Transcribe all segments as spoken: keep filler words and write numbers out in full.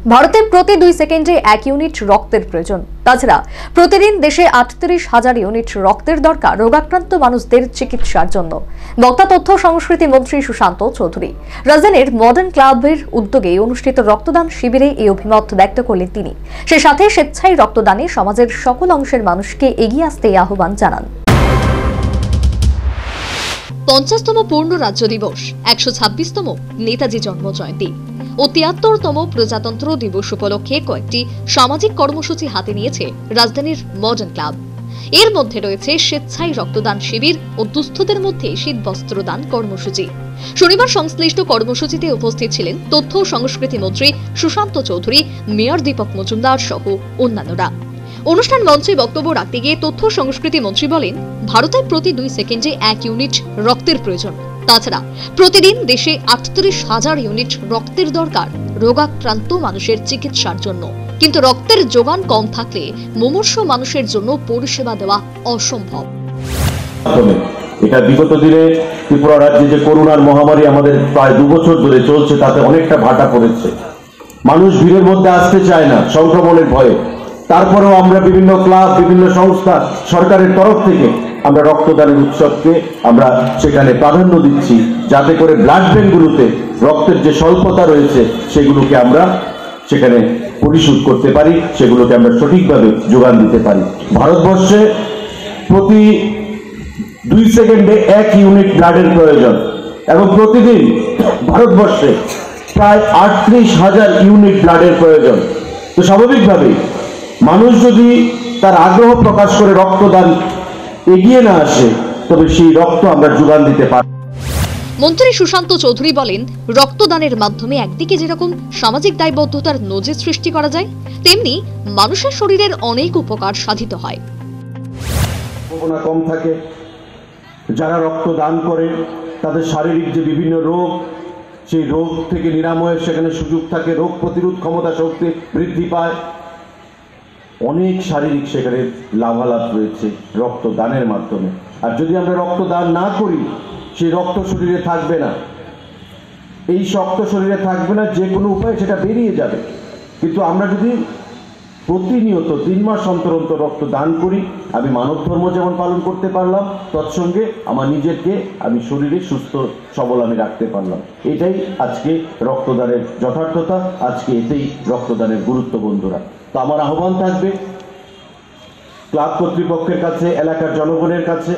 ভারতে প্রতি দুই সেকেন্ডে এক ইউনিট রক্তের প্রয়োজন। তাছাড়া প্রতিদিন দেশে আটত্রিশ হাজার ইউনিট রক্তের দরকার রোগাক্রান্ত মানুষদের চিকিৎসার জন্য। বক্তা তথ্য সংস্কৃতি মন্ত্রী সুশান্ত চৌধুরী রাজধানীর মডার্ন ক্লাবের উদ্যোগে অনুষ্ঠিত রক্তদান শিবিরে এই অভিমত ব্যক্ত করলেন তিনি। সে সাথে স্বেচ্ছায় রক্তদানে সমাজের সকল অংশের মানুষকে এগিয়ে আসতে আহ্বান জানান। পঞ্চাশতম পূর্ণ রাজ্য দিবস, একশো ছাব্বিশতম নেতাজি জন্ম জয়ন্তী ও তিয়াত্তরতম প্রজাতন্ত্র দিবস উপলক্ষে কয়েকটি সামাজিক কর্মসূচি হাতে নিয়েছে রাজধানীর মডার্ন ক্লাব। এর মধ্যে রয়েছে স্বেচ্ছায় রক্তদান শিবির ও দুস্থদের মধ্যে শীতবস্ত্র দান কর্মসূচি। শনিবার সংশ্লিষ্ট কর্মসূচিতে উপস্থিত ছিলেন তথ্য ও সংস্কৃতি মন্ত্রী সুশান্ত চৌধুরী, মেয়র দীপক মজুমদার সহ অন্যান্যরা। অনুষ্ঠান মঞ্চে বক্তব্য রাখতে গিয়ে তথ্য সংস্কৃতি মন্ত্রী বলেন, ভারতে প্রতি দুই সেকেন্ডে এক ইউনিট রক্তের প্রয়োজন। তাছাড়া প্রতিদিন দেশে আটত্রিশ হাজার ইউনিট রক্তের দরকার রোগাক্রান্ত মানুষের চিকিৎসার জন্য। কিন্তু রক্তের যোগান কম থাকলে মুমূর্ষু মানুষের জন্য পরিষেবা দেওয়া অসম্ভব। এটা বিগত দিনে ত্রিপুরা রাজ্যে যে করোনার মহামারী আমাদের প্রায় দু বছর ধরে চলছে, তাতে অনেকটা ভাটা পড়েছে। মানুষ ভিড়ের মধ্যে আসতে চায় না সংক্রমণের ভয়ে। তারপরেও আমরা বিভিন্ন ক্লাব, বিভিন্ন সংস্থা, সরকারের তরফ থেকে আমরা রক্তদানের উৎসবকে আমরা সেখানে প্রাধান্য দিচ্ছি, যাতে করে ব্লাড ব্যাঙ্কগুলোতে রক্তের যে স্বল্পতা রয়েছে সেগুলোকে আমরা সেখানে পরিশোধ করতে পারি, সেগুলোকে আমরা সঠিকভাবে যোগান দিতে পারি। ভারতবর্ষে প্রতি দুই সেকেন্ডে এক ইউনিট ব্লাডের প্রয়োজন এবং প্রতিদিন ভারতবর্ষে প্রায় আটত্রিশ হাজার ইউনিট ব্লাডের প্রয়োজন। তো স্বাভাবিকভাবেই মানুষ যদি তার আগ্রহ প্রকাশ করে রক্তদান এগিয়ে না আসে, তবে সেই রক্ত আমরা যোগান দিতে পারি। মন্ত্রী সুশান্ত চৌধুরী বলেন, রক্তদানের মাধ্যমে একদিকে যেরকম সামাজিক দায়বদ্ধতার নজির সৃষ্টি করা যায়, তেমনি মানুষের শরীরের অনেক উপকার সাধিত হয়। সম্ভাবনা কম থাকে। যারা রক্তদান করে তাদের শারীরিক যে বিভিন্ন রোগ, সেই রোগ থেকে নিরাময়ের সেখানে সুযোগ থাকে, রোগ প্রতিরোধ ক্ষমতা শক্তি বৃদ্ধি পায়। অনেক শারীরিক সেখানে লাভালাভ রয়েছে রক্তদানের মাধ্যমে। আর যদি আমরা রক্তদান না করি, সেই রক্ত শরীরে থাকবে না। এই রক্ত শরীরে থাকবে না, যে কোনো উপায়ে সেটা বেরিয়ে যাবে। কিন্তু আমরা যদি প্রতিনিয়ত তিন মাস অন্তর অন্তর রক্ত দান করি, আমি মানব ধর্ম যেমন পালন করতে পারলাম, তৎসঙ্গে আমার নিজেকে আমি শরীরে সুস্থ সবল আমি রাখতে পারলাম। এটাই আজকে রক্তদানের যথার্থতা, আজকে এটাই রক্তদানের গুরুত্ব। বন্ধুরা, তো আমার আহ্বান থাকবে ক্লাব কর্তৃপক্ষের কাছে, এলাকার জনগণের কাছে,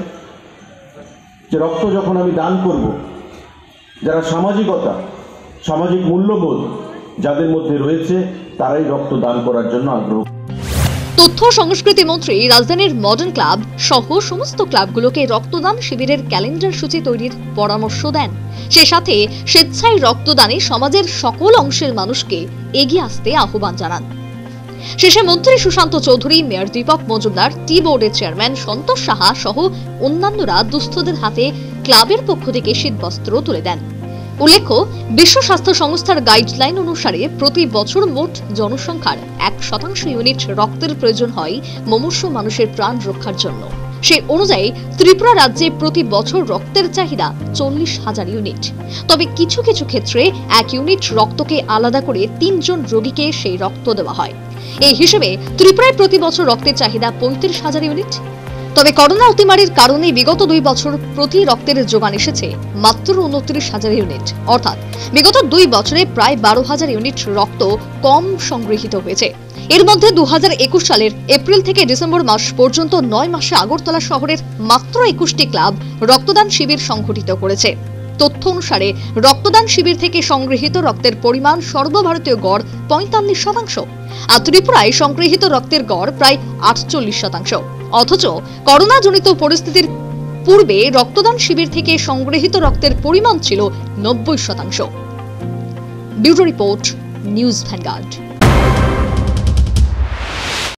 যে রক্ত যখন আমি দান করব, যারা সামাজিকতা, সামাজিক মূল্যবোধ যাদের মধ্যে রয়েছে, তারাই রক্ত দান করার জন্য আগ্রহ। তথ্য সংস্কৃতি মন্ত্রী রাজধানীর মডার্ন ক্লাব সহ সমস্ত ক্লাবগুলোকে রক্তদান শিবিরের ক্যালেন্ডার সূচি তৈরির পরামর্শ দেন। সে সাথে স্বেচ্ছায় রক্তদানে সমাজের সকল অংশের মানুষকে এগিয়ে আসতে আহ্বান জানান। শেষে মন্ত্রী সুশান্ত চৌধুরী, মেয়র দীপক মজুমদার, টি বোর্ডের চেয়ারম্যান সন্তোষ সাহা সহ অন্যান্যরা দুস্থদের হাতে ক্লাবের পক্ষ থেকে শীতবস্ত্র তুলে দেন। উল্লেখ্য, বিশ্ব স্বাস্থ্য সংস্থার গাইডলাইন অনুসারে প্রতি বছর মোট জনসংখ্যার এক শতাংশ ইউনিট রক্তের প্রয়োজন হয় মুমূর্ষু মানুষের প্রাণ রক্ষার জন্য। সে অনুযায়ী ত্রিপুরা রাজ্যে প্রতি বছর রক্তের চাহিদা চল্লিশ হাজার ইউনিট। তবে কিছু কিছু ক্ষেত্রে এক ইউনিট রক্তকে আলাদা করে তিনজন রোগীকে সেই রক্ত দেওয়া হয়। এই হিসেবে ত্রিপুরায় প্রতি বছর রক্তের চাহিদা পঁয়ত্রিশ হাজার ইউনিট। তবে করোনা অতিমারির কারণে বিগত দুই বছর প্রতি রক্তের যোগান এসেছে মাত্র উনত্রিশ হাজার ইউনিট। অর্থাৎ বিগত দুই বছরে প্রায় বারো হাজার ইউনিট রক্ত কম সংগৃহীত হয়েছে। এর মধ্যে দু হাজার একুশ সালের এপ্রিল থেকে ডিসেম্বর মাস পর্যন্ত নয় মাসে আগরতলা শহরের মাত্র একুশটি ক্লাব রক্তদান শিবির সংঘটিত করেছে। তথ্য অনুসারে রক্তদান শিবির থেকে সংগৃহীত রক্তের পরিমাণ সর্বভারতীয় গড় পঁয়তাল্লিশ শতাংশ, আর ত্রিপুরায় সংগৃহীত রক্তের গড় প্রায় আটচল্লিশ শতাংশ। অথচ করোনাজনিত পরিস্থিতির পূর্বে রক্তদান শিবির থেকে সংগৃহীত রক্তের পরিমাণ ছিল নব্বই শতাংশ। Bureau report, news vanguard.